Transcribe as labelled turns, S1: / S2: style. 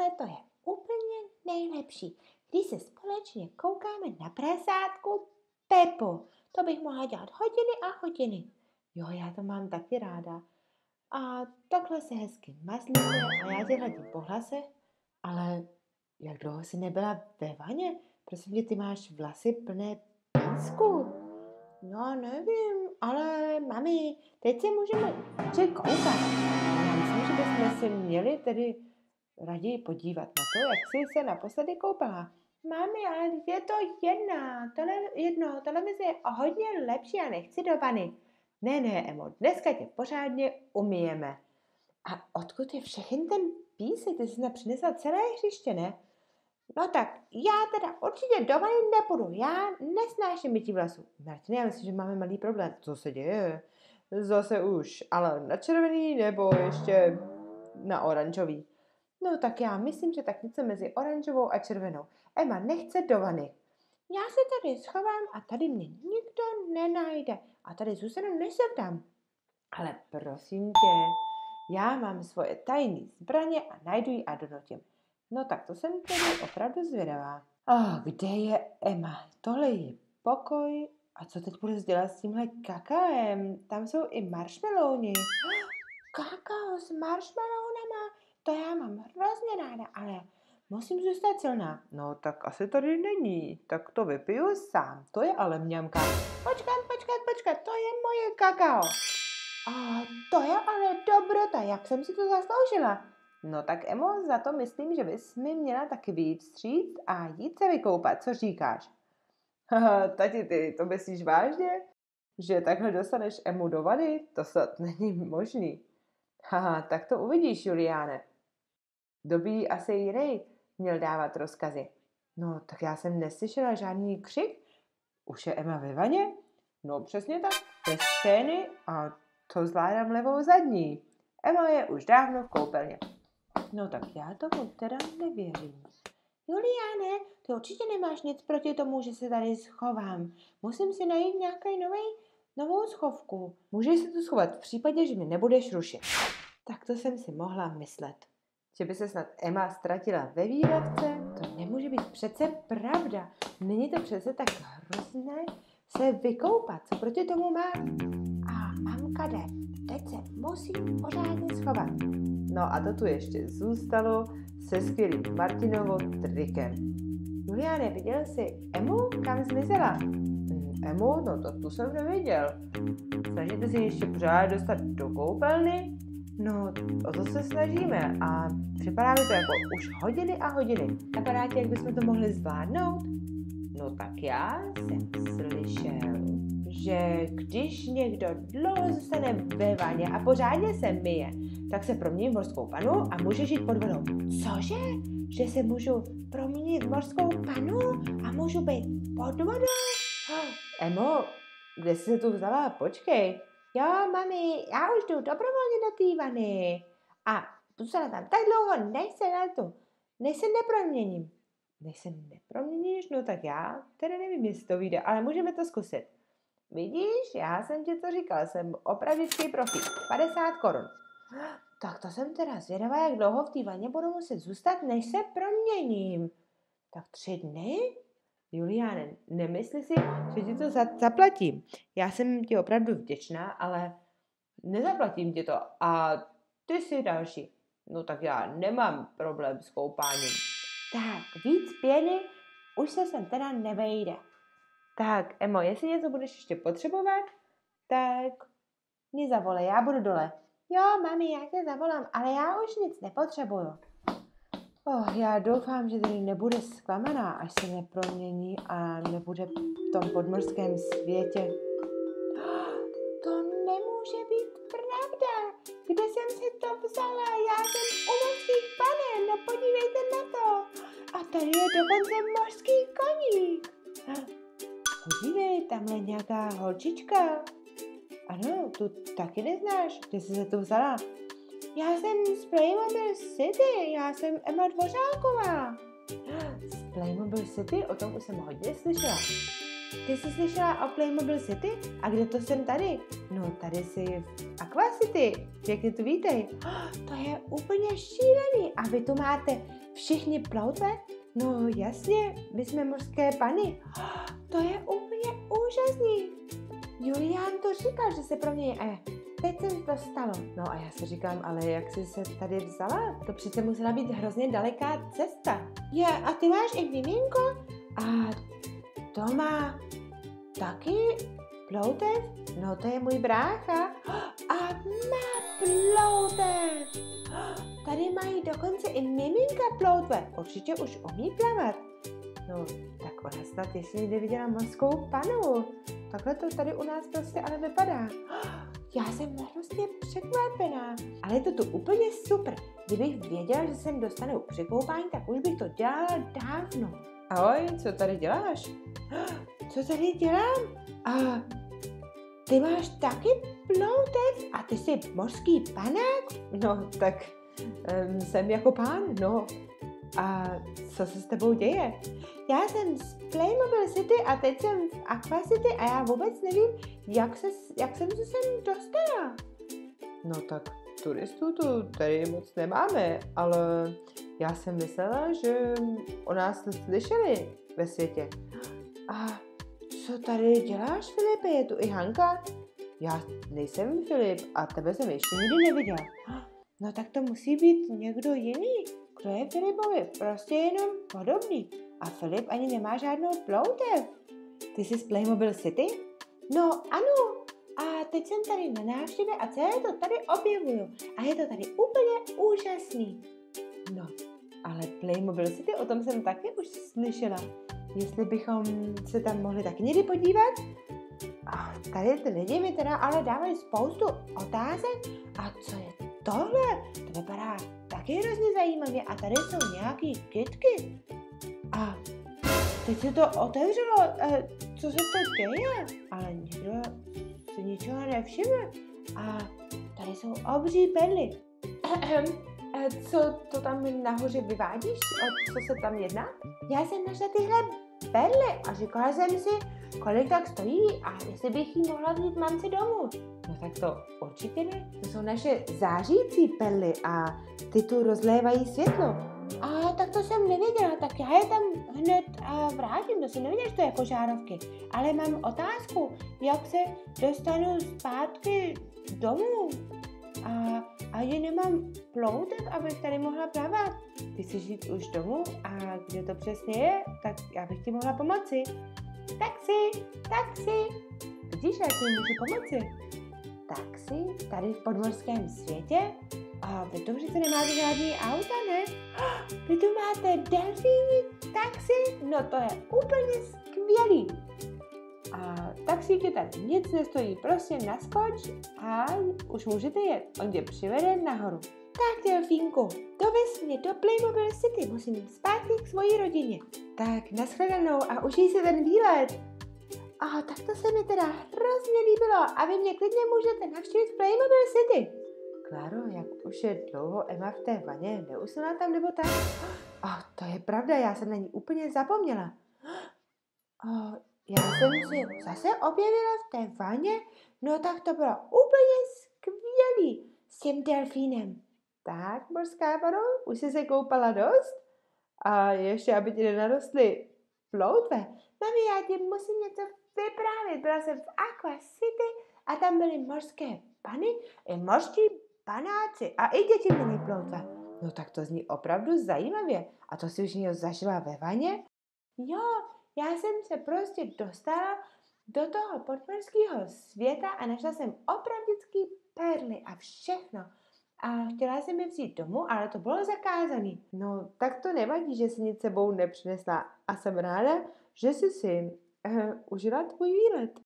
S1: to je úplně nejlepší, když se společně koukáme na prasátku Pepu. To bych mohla dělat hodiny a hodiny. Jo, já to mám taky ráda. A takhle se hezky mazlíte a já tě hladím po hlase. Ale jak dlouho jsi nebyla ve vaně? Prosím tě, ty máš vlasy plné písku. No, nevím, ale mami, teď se můžeme koukat. Já myslím, že bychom si měli tedy raději podívat na to, jak jsi se naposledy koupala. Mami, ale je to jedno, televize je hodně lepší a nechci do vany. Ne, Emo, dneska tě pořádně umyjeme. A odkud je všechny ten písek? Ty jsi nepřinesla celé hřiště, ne? No tak, já teda určitě do vany nepůjdu. Já nesnáším mytí vlasů. Martin, já myslím, že máme malý problém. Co se děje? Zase už, ale na červený nebo ještě na oranžový? No tak já myslím, že tak něco mezi oranžovou a červenou. Emma nechce do vany. Já se tady schovám a tady mě nikdo nenajde. A tady zůstanu, než se vdám. Ale prosím tě, já mám svoje tajné zbraně a najdu ji a donutím. No tak to jsem tedy opravdu zvědavá. Kde je Emma? Tohle je pokoj. A co teď bude dělat s tímhle kakaem? Tam jsou i marshmallowni. Kakao s marshmallowama? To já mám hrozně ráda, ale musím zůstat silná. No tak asi tady není. Tak to vypiju sám. To je ale mňamka. Počkat, to je moje kakao. A to je ale dobrota, jak jsem si to zasloužila. No tak Emo, za to myslím, že bys mi měla taky vyjít vstříc a jít se vykoupat, co říkáš? Haha, tati, ty to myslíš vážně? Že takhle dostaneš Emu do vany? To snad není možný. Haha, tak to uvidíš, Juliáne. Kdo by jí asi jiný měl dávat rozkazy? No, tak já jsem neslyšela žádný křik. Už je Emma ve vaně? No, přesně tak, bez scény a to zvládám levou zadní. Emma je už dávno v koupelně. No tak já tomu teda nevěřím. Juliáne, ty určitě nemáš nic proti tomu, že se tady schovám. Musím si najít nějakou novou schovku. Můžeš se tu schovat v případě, že mi nebudeš rušit. Tak to jsem si mohla myslet. Že by se snad Emma ztratila ve výrobce? To nemůže být přece pravda. Není to přece tak hrozné se vykoupat. Co proti tomu má? A mamka jde. Teď se musím pořádně schovat. No a to tu ještě zůstalo se skvělým Martinovo trikem. Juliáne, viděl jsi Emu? Kam zmizela? Emu? No to tu jsem neviděl. Snažíte se ještě pořád dostat do koupelny? No, o to se snažíme a připadá mi to jako už hodiny a hodiny. Napadá ti, jak bychom to mohli zvládnout? No tak já jsem slyšel, že když někdo dlouho zůstane ve vaně a pořádně se myje, tak se promění v mořskou panu a může žít pod vodou. Cože? Že se můžu proměnit v mořskou panu a můžu být pod vodou? Emo, kde jsi se tu vzala? Počkej. Jo, mami, já už jdu dobrovolně do té vany. A zůstanu tam tak dlouho, než se neproměním. Než se neproměníš? No tak já teda nevím, jestli to vyjde, ale můžeme to zkusit. Vidíš, já jsem ti to říkal, jsem opravdický profík. 50 korun. Tak to jsem teda zvědavá, jak dlouho v té vaně budu muset zůstat, než se proměním. Tak 3 dny? Juliáne, nemyslí si, že ti to zaplatím. Já jsem ti opravdu vděčná, ale nezaplatím ti to a ty si další. No tak já nemám problém s koupáním. Tak, víc pěny už se sem teda nevejde. Tak, Emo, jestli něco budeš ještě potřebovat, tak mě zavolej, já budu dole. Jo, mami, já tě zavolám, ale já už nic nepotřebuju. Já doufám, že tady nebude zklamaná, až se nepromění a nebude v tom podmořském světě. To nemůže být pravda. Kde jsem si to vzala? Já jsem u mořských panen, no podívejte na to. A tady je dokonce mořský koník. Podívej, tamhle je nějaká holčička. Ano, tu taky neznáš. Kde jsi se tu vzala? Já jsem z Playmobil City, já jsem Emma Dvořáková. Z Playmobil City? O tom už jsem hodně slyšela. Ty jsi slyšela o Playmobil City? A kde to jsem tady? No, tady jsi v Aqua City. Pěkně tu vítej. To je úplně šílený. A vy tu máte všichni ploutve? No jasně, my jsme mořské pany. To je úplně úžasný. Julián to říkal, že se pro mě teď jsem to stalo. No a já si říkám, ale jak jsi se tady vzala? To přece musela být hrozně daleká cesta. Je, a ty máš i miminko? A to má taky ploutev? No to je můj brácha. A má ploutev. Tady mají dokonce i miminka ploutve. Určitě už umí plavat. No, tak ona snad ještě někdy viděla mořskou panu. Takhle to tady u nás prostě ale vypadá. Já jsem hrozně překvapená. Ale je to tu úplně super. Kdybych věděla, že jsem dostanu při koupání, tak už bych to dělala dávno. Ahoj, co tady děláš? Co tady dělám? A ty máš taky ploutev a ty jsi mořský panák? No, tak jsem jako pán, no. A co se s tebou děje? Já jsem z Playmobil City a teď jsem v Aqua City a já vůbec nevím, jak jsem se sem dostala. No tak turistů tu tady moc nemáme, ale já jsem myslela, že o nás slyšeli ve světě. A co tady děláš, Filipe? Je tu i Hanka? Já nejsem Filip a tebe jsem ještě nikdy neviděla. No tak to musí být někdo jiný. Kdo je Filipovi? Prostě jenom podobný. A Filip ani nemá žádnou ploutev. Ty jsi z Playmobil City? No ano. A teď jsem tady na návštěvě a celé to tady objevuju. A je to tady úplně úžasný. No, ale Playmobil City, o tom jsem taky už slyšela. Jestli bychom se tam mohli taky někdy podívat? A tady ty lidi mi teda ale dávají spoustu otázek. A co je tohle? To vypadá taky hrozně zajímavě. A tady jsou nějaký kytky. A teď se to otevřelo. Co se to děje? Ale někdo si ničeho nevšiml. A tady jsou obří perly. Co to tam nahoře vyvádíš? O co se tam jedná? Já jsem našla tyhle perly a říkala jsem si, kolik tak stojí a jestli bych jí mohla vzít mamce domů. No tak to určitě ne. To jsou naše zářící perly a ty tu rozlévají světlo. A tak to jsem nevěděla, tak já je tam hned vrátím, to jsem nevěděla, že to je jako žárovky. Ale mám otázku, jak se dostanu zpátky domů? A já nemám ploutev, abych tady mohla plavat. Ty chceš jít už domů a kde to přesně je, tak já bych ti mohla pomoci. Taxi. Vidíš, jak mi můžu pomoci? Taxi? Tady v podmořském světě? A vy tu přece nemáte žádný auta, ne? Vy tu máte delfíny, taxi? No to je úplně skvělý. A taxíky tady nic nestojí, prostě naskoč a už můžete jet. On tě přivede nahoru. Tak, delfínku, dovez mě do Playmobil City, musím jít zpátky k svojí rodině. Tak, nashledanou a užij si ten výlet. A tak to se mi teda hrozně líbilo a vy mě klidně můžete navštívit Playmobil City. Kláro, jak už je dlouho Emma v té vaně, neusnula tam nebo tak? To je pravda, já jsem na ní úplně zapomněla. Já jsem si zase objevila v té vaně, no tak to bylo úplně skvělý s tím delfínem. Tak, mořská pano, už jsi se koupala dost? A ještě, aby ti nenarostly ploutve. Mami, já ti musím něco vyprávět. Byla jsem v Aqua City a tam byly mořské pany, i mořští panáci a i děti měly ploutve. No tak to zní opravdu zajímavě. A to si už někdo zažila ve vaně? Jo, já jsem se prostě dostala do toho podmořského světa a našla jsem opravdický perly a všechno. A chtěla jsem je vzít domů, ale to bylo zakázané. No, tak to nevadí, že si nic sebou nepřinesla. A jsem ráda, že jsi si užila tvůj výlet.